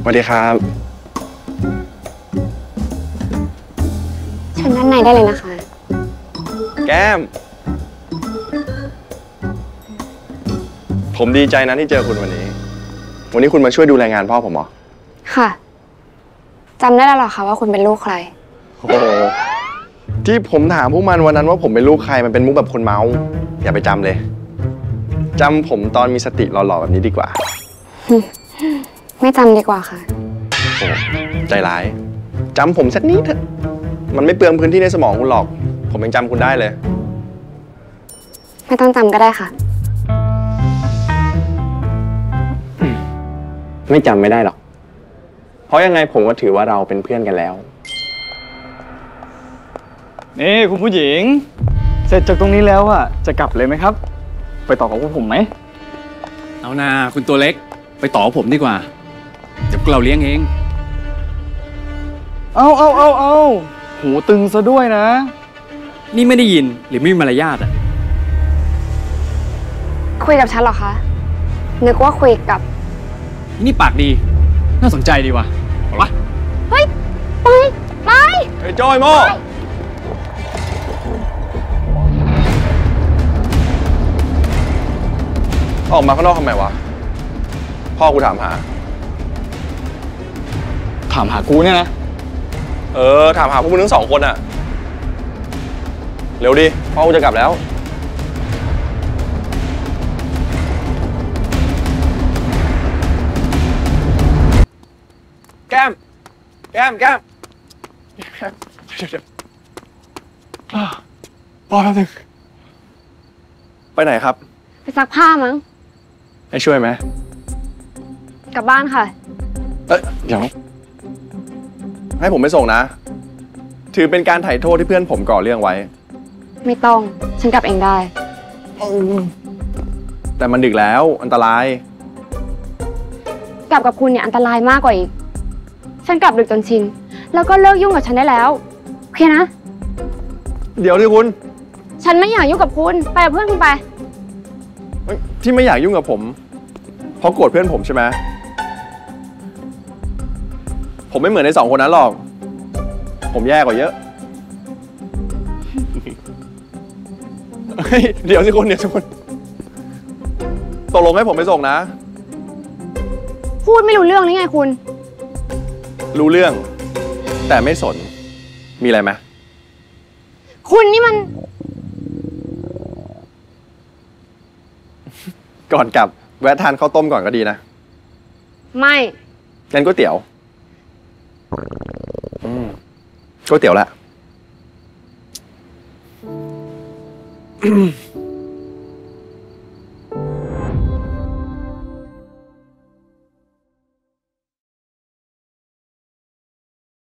วัสดีครับเชิญด้านในได้เลยนะคะแก้มผมดีใจนะที่เจอคุณวันนี้คุณมาช่วยดูแลงานพ่อผมเหรอค่ะจำได้แล้วหรอคะว่าคุณเป็นลูกใครโอ้โหที่ผมถามพวกมันวันนั้นว่าผมเป็นลูกใครมันเป็นมุกแบบคนเมาอย่าไปจำเลยจำผมตอนมีสติหล่อๆแบบนี้ดีกว่าไม่จำดีกว่าค่ะโอ้ใจร้ายจำผมสักนิดเถอะมันไม่เปลืองพื้นที่ในสมองคุณหรอกผมยังจำคุณได้เลยไม่ต้องจำก็ได้ค่ะไม่จำไม่ได้หรอกเพราะยังไงผมก็ถือว่าเราเป็นเพื่อนกันแล้วนี่คุณผู้หญิงเสร็จจากตรงนี้แล้วอะจะกลับเลยไหมครับไปต่อกับพวกผมไหมเอานาคุณตัวเล็กไปต่อกับผมดีกว่าเดี๋ยวเราเลี้ยงเองเอาหูตึงซะด้วยนะนี่ไม่ได้ยินหรือไม่มีมารยาทอ่ะคุยกับฉันเหรอคะนึกว่าคุยกับนี่ปากดีน่าสนใจดีว่ะเอาละเฮ้ยไปเฮ้ยจอยโม่ออกมาข้างนอกทำไมวะพ่อกูถามหากูเนี่ยนะถามหาพวกมึงทั้งสองคนอะเร็วดิพ่อกูจะกลับแล้วแก้มเดี๋ยวพ่อแป๊บนึงไปไหนครับไปซักผ้ามั้งให้ช่วยไหมกลับบ้านค่ะเดี๋ยวให้ผมไปส่งนะถือเป็นการไถ่โทษที่เพื่อนผมก่อเรื่องไว้ไม่ต้องฉันกลับเองได้แต่มันดึกแล้วอันตรายกลับกับคุณเนี่ยอันตรายมากกว่าอีกฉันกลับดึกจนชินแล้วก็เลิกยุ่งกับฉันได้แล้วโอเคนะเดี๋ยวดิคุณฉันไม่อยากยุ่งกับคุณไปกับเพื่อนคุณไปที่ไม่อยากยุ่งกับผมเพราะโกรธเพื่อนผมใช่ไหมผมไม่เหมือนในสองคนนั้นหรอกผมแย่กว่าเยอะเดี๋ยวสิคุณตกลงให้ผมไปส่งนะพูดไม่รู้เรื่องหรือไงคุณรู้เรื่องแต่ไม่สนมีอะไรไหมคุณนี่มันก่อนกลับแวะทานข้าวต้มก่อนก็ดีนะไม่งั้นก๋วยเตี๋ยวก๋วยเตี๋ยวแหละ